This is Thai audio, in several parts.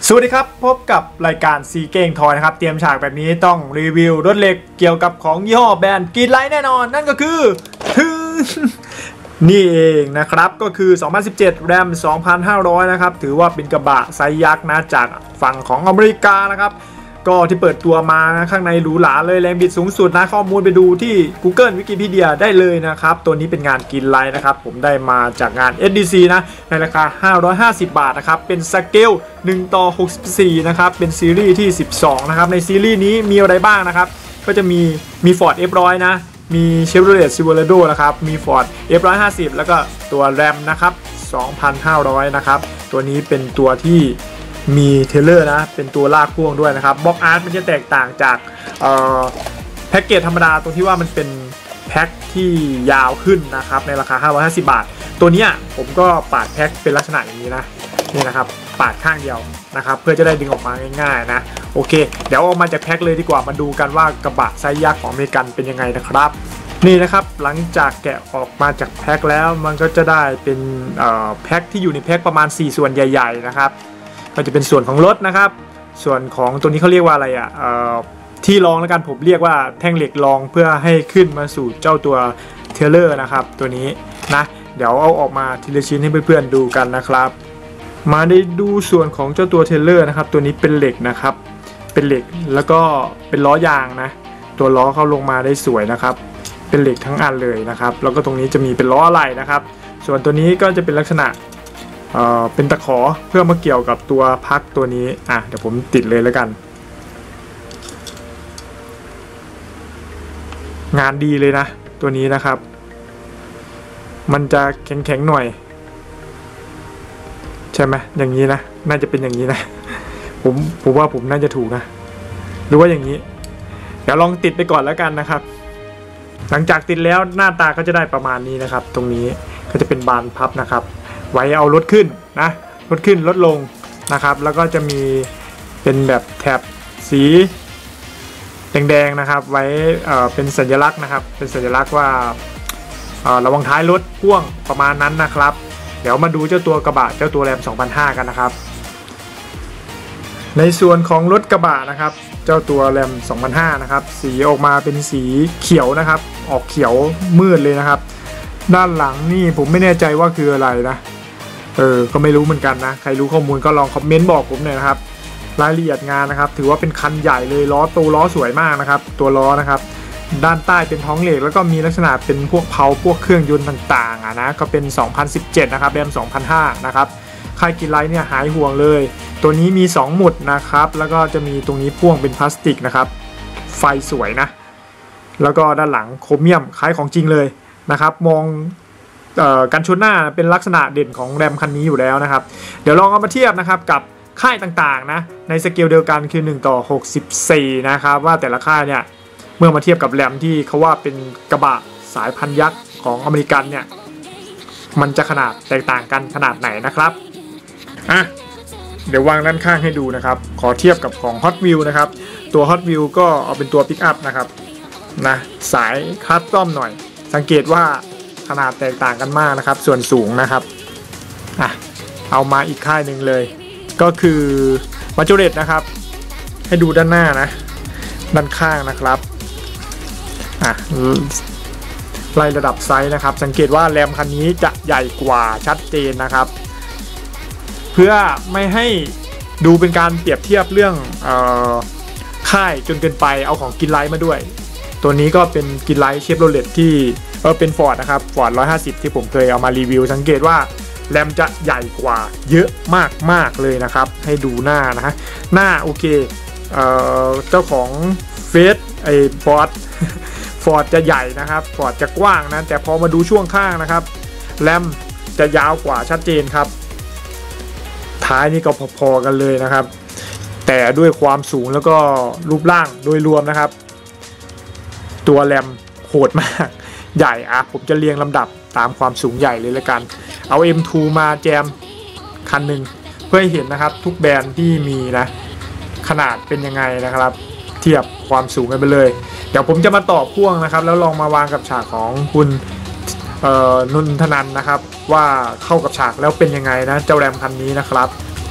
สวัสดีครับพบกับรายการซีเก้งทอยนะครับเตรียมฉากแบบนี้ต้องรีวิวรถเหล็กเกี่ยวกับของยี่ห้อแบรนด์กรีนไลท์แน่นอนนั่นก็คือนี่เองนะครับก็คือ2017 RAM 2,500นะครับถือว่าเป็นกระบะไซส์ยักษ์นะจากฝั่งของอเมริกานะครับก็ที่เปิดตัวมานะข้างในหรูหราเลยแรงบิดสูงสุดนะข้อมูลไปดูที่ Google Wikipedia ได้เลยนะครับตัวนี้เป็นงานกรีนไลท์นะครับผมได้มาจากงาน SDC นะในราคา550 บาทนะครับเป็นสเกล1:64นะครับเป็นซีรีส์ที่12นะครับในซีรีส์นี้มีอะไรบ้างนะครับก็จะมี Ford F100 นะมี Chevrolet Silverado นะครับมี Ford F150 แล้วก็ตัว RAM นะครับ 2,500 นะครับตัวนี้เป็นตัวที่มีเทเลอร์นะเป็นตัวลากพ่วงด้วยนะครับบล็อกอาร์ตมันจะแตกต่างจากแพ็กเกจธรรมดาตรงที่ว่ามันเป็นแพ็คที่ยาวขึ้นนะครับในราคา550 บาทตัวนี้ผมก็ปาดแพ็คเป็นลักษณะอย่างนี้นะนี่นะครับปาดข้างเดียวนะครับเพื่อจะได้ดึงออกมาง่ายๆนะโอเคเดี๋ยวออกมาจากแพ็คเลยดีกว่ามาดูกันว่ากระบะไซส์ยักษ์ของอเมริกันเป็นยังไงนะครับนี่นะครับหลังจากแกะออกมาจากแพ็คแล้วมันก็จะได้เป็นแพ็คที่อยู่ในแพ็คประมาณ4ส่วนใหญ่ๆนะครับก็จะเป็นส่วนของรถนะครับส่วนของตัวนี้เขาเรียกว่าอะไรที่รองแล้วกันผมเรียกว่าแท่งเหล็กรองเพื่อให้ขึ้นมาสู่เจ้าตัวเทเลอร์นะครับตัวนี้นะเดี๋ยวเอาออกมาทีละชิ้นให้เพื่อนๆดูกันนะครับมาได้ดูส่วนของเจ้าตัวเทเลอร์นะครับตัวนี้เป็นเหล็กนะครับเป็นเหล็กแล้วก็เป็นล้อยางนะตัวล้อเข้าลงมาได้สวยนะครับเป็นเหล็กทั้งอันเลยนะครับแล้วก็ตรงนี้จะมีเป็นล้ออะไหล่นะครับส่วนตัวนี้ก็จะเป็นลักษณะเป็นตะขอเพื่อมาเกี่ยวกับตัวพักตัวนี้เดี๋ยวผมติดเลยแล้วกันงานดีเลยนะตัวนี้นะครับมันจะแข็งๆหน่อยใช่ไหมอย่างนี้นะน่าจะเป็นอย่างนี้นะผมว่าผมน่าจะถูกนะหรือว่าอย่างนี้เดี๋ยวลองติดไปก่อนแล้วกันนะครับหลังจากติดแล้วหน้าตาก็จะได้ประมาณนี้นะครับตรงนี้ก็จะเป็นบานพับนะครับไว้เอารถขึ้นนะรถขึ้นรถลงนะครับแล้วก็จะมีเป็นแบบแถบสีแดงๆนะครับไว้เป็นสัญลักษณ์นะครับเป็นสัญลักษณ์ว่าระวังท้ายรถพ่วงประมาณนั้นนะครับเดี๋ยวมาดูเจ้าตัวกระบะเจ้าตัวแรม 2,500 กันนะครับในส่วนของรถกระบะนะครับเจ้าตัวแรม 2,500 นะครับสีออกมาเป็นสีเขียวนะครับออกเขียวมืดเลยนะครับด้านหลังนี่ผมไม่แน่ใจว่าคืออะไรนะก็ไม่รู้เหมือนกันนะใครรู้ข้อมูลก็ลองคอมเมนต์บอกผมหน่อยนะครับรายละเอียดงานนะครับถือว่าเป็นคันใหญ่เลยล้อสวยมากนะครับตัวล้อนะครับด้านใต้เป็นท้องเหล็กแล้วก็มีลักษณะเป็นพวกพวกเครื่องยนต์ต่างๆนะก็เป็น2017นะครับแรม 2,500 นะครับค่ายกรีนไลท์เนี่ยหายห่วงเลยตัวนี้มี2หมุดนะครับแล้วก็จะมีตรงนี้พ่วงเป็นพลาสติกนะครับไฟสวยนะแล้วก็ด้านหลังโครเมียมคล้ายของจริงเลยนะครับมองกันชนหน้าเป็นลักษณะเด่นของแรมคันนี้อยู่แล้วนะครับเดี๋ยวลองเอามาเทียบนะครับกับค่ายต่างๆนะในสเกลเดียวกันคือ1:64นะครับว่าแต่ละค่ายเนี่ยเมื่อมาเทียบกับแรมที่เขาว่าเป็นกระบะสายพันยักษ์ของอเมริกันเนี่ยมันจะขนาดแตกต่างกันขนาดไหนนะครับเดี๋ยววางด้านข้างให้ดูนะครับขอเทียบกับของ Hot Wheels นะครับตัว Hot Wheels ก็เอาเป็นตัวปิกอัพนะครับนะสายคัสตอมหน่อยสังเกตว่าขนาดแตกต่างกันมากนะครับส่วนสูงนะครับเอามาอีกค่ายหนึ่งเลยก็คือมาจูเรตนะครับให้ดูด้านหน้านะด้านข้างนะครับไล่ระดับไซส์นะครับสังเกตว่าแรมคันนี้จะใหญ่กว่าชัดเจนนะครับเพื่อไม่ให้ดูเป็นการเปรียบเทียบเรื่องค่ายจนเกินไปเอาของกรีนไลท์มาด้วยตัวนี้ก็เป็นกรีนไลท์เชฟโรเลตที่เป็น Ford นะครับ Ford 150ที่ผมเคยเอามารีวิวสังเกตว่าแรมจะใหญ่กว่าเยอะมากเลยนะครับให้ดูหน้านะฮะหน้าโอเคเจ้าของเฟสFord จะใหญ่นะครับ Ford จะกว้างนะแต่พอมาดูช่วงข้างนะครับแรมจะยาวกว่าชัดเจนครับท้ายนี่ก็พอๆกันเลยนะครับแต่ด้วยความสูงแล้วก็รูปร่างโดยรวมนะครับตัวแรมโหดมากใหญ่ผมจะเรียงลำดับตามความสูงใหญ่เลยละกันเอา M2 มาแจมคันหนึ่งเพื่อให้เห็นนะครับทุกแบรนด์ที่มีนะขนาดเป็นยังไงนะครับเทียบความสูงกันไปเลยเดี๋ยวผมจะมาต่อพ่วงนะครับแล้วลองมาวางกับฉากของคุณนนทนันนะครับว่าเข้ากับฉากแล้วเป็นยังไงนะเจ้าแรมคันนี้นะครับ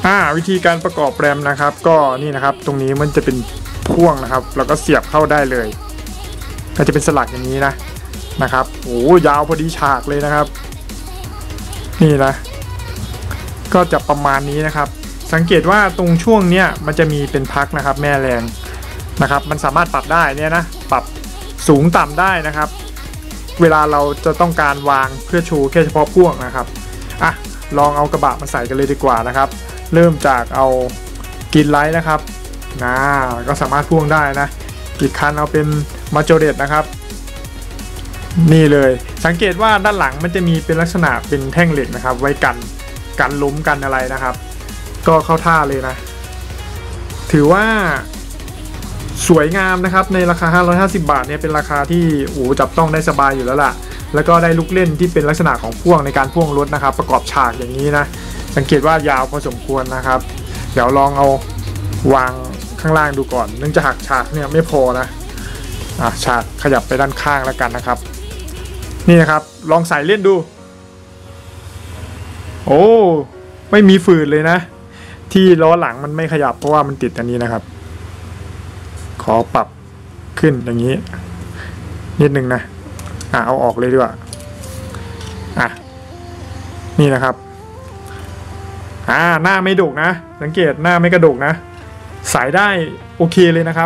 วิธีการประกอบแรมนะครับ ก็นี่นะครับตรงนี้มันจะเป็นพ่วงนะครับแล้วก็เสียบเข้าได้เลยก็จะเป็นสลักอย่างนี้นะครับโอ้ยาวพอดีฉากเลยนะครับนี่นะก็จะประมาณนี้นะครับสังเกตว่าตรงช่วงเนี้ยมันจะมีเป็นพักนะครับแม่แรงนะครับมันสามารถปรับได้เนี่ยนะปรับสูงต่ำได้นะครับเวลาเราจะต้องการวางเพื่อโชว์แค่เฉพาะพ่วงนะครับลองเอากระบะมาใส่กันเลยดีกว่านะครับเริ่มจากเอากินไลท์นะครับก็สามารถพ่วงได้นะอีกคันเอาเป็นมาโจเรตนะครับนี่เลยสังเกตว่าด้านหลังมันจะมีเป็นลักษณะเป็นแท่งเหล็กนะครับไว้กันล้มกันอะไรนะครับก็เข้าท่าเลยนะถือว่าสวยงามนะครับในราคา550 บาทเนี่ยเป็นราคาที่จับต้องได้สบายอยู่แล้วล่ะแล้วก็ได้ลูกเล่นที่เป็นลักษณะของพ่วงในการพ่วงรถนะครับประกอบฉากอย่างนี้นะสังเกตว่ายาวพอสมควรนะครับเดี๋ยวลองเอาวางข้างล่างดูก่อนเนื่องจากหักฉากเนี่ยไม่พอนะฉากขยับไปด้านข้างแล้วกันนะครับนี่นะครับลองใส่เล่นดูโอ้ไม่มีฝืดเลยนะที่ล้อหลังมันไม่ขยับเพราะว่ามันติดอันนี้นะครับขอปรับขึ้นอย่างนี้นิดนึงนะเอาออกเลยดีกว่านี่นะครับหน้าไม่ดกนะสังเกตหน้าไม่กระดกนะสายได้โอเคเลยนะครับ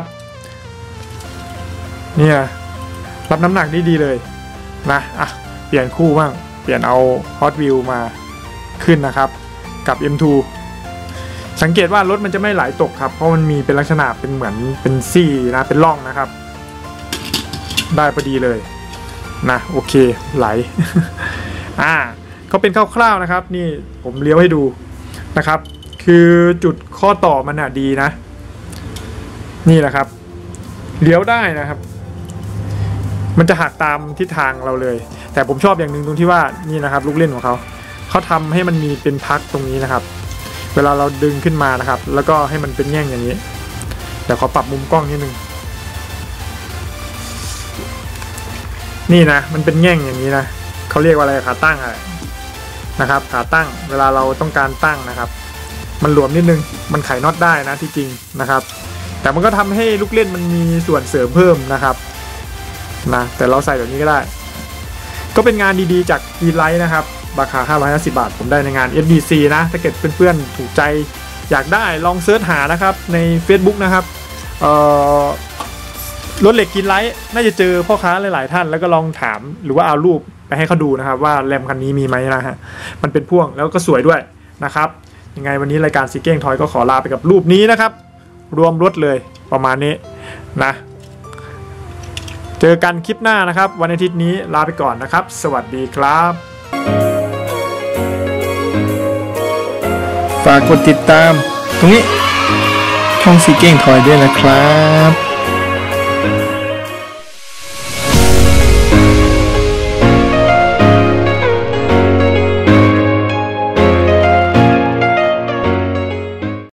เนี่ยรับน้ำหนักดีเลยนะเปลี่ยนคู่บ้างเปลี่ยนเอา Hot Wheel มาขึ้นนะครับกับ M2 สังเกตว่ารถมันจะไม่ไหลตกครับเพราะมันมีเป็นลักษณะเป็นเหมือนเป็นซี่นะเป็นร่องนะครับได้พอดีเลยนะโอเคไหล ก็เป็นคร่าวๆนะครับนี่ผมเลี้ยวให้ดูนะครับคือจุดข้อต่อมันดีนะนี่แหละครับเลี้ยวได้นะครับมันจะหักตามทิศทางเราเลยแต่ผมชอบอย่างหนึ่งตรงที่ว่านี่นะครับลูกเล่นของเขาทำให้มันมีเป็นพักตรงนี้นะครับเวลาเราดึงขึ้นมานะครับแล้วก็ให้มันเป็นแง่งอย่างนี้เดี๋ยวขอปรับมุมกล้องนิดนึงนี่นะมันเป็นแง่งอย่างนี้นะเขาเรียกว่าอะไรขาตั้งอะไรนะครับขาตั้งเวลาเราต้องการตั้งนะครับมันหลวมนิดนึงมันไขน็อตได้นะที่จริงนะครับแต่มันก็ทำให้ลูกเล่นมันมีส่วนเสริมเพิ่มนะครับแต่เราใส่แบบนี้ก็ได้ก็เป็นงานดีๆจาก E-Lite นะครับราคา550 บาทผมได้ในงาน FDC นะถ้าเกิดเพื่อนๆถูกใจอยากได้ลองเสิร์ชหานะครับใน Facebook นะครับรถเหล็กกินไลท์น่าจะเจอพ่อค้าหลายๆท่านแล้วก็ลองถามหรือว่าเอารูปไปให้เขาดูนะครับว่าแรมคันนี้มีไหมนะฮะมันเป็นพ่วงแล้วก็สวยด้วยนะครับยังไงวันนี้รายการซีเก้งทอยก็ขอลาไปกับรูปนี้นะครับรวมรถเลยประมาณนี้นะเจอกันคลิปหน้านะครับวันอาทิตย์นี้ลาไปก่อนนะครับสวัสดีครับฝากกดติดตามตรงนี้ช่องซีเก้งทอยด้วยนะครับ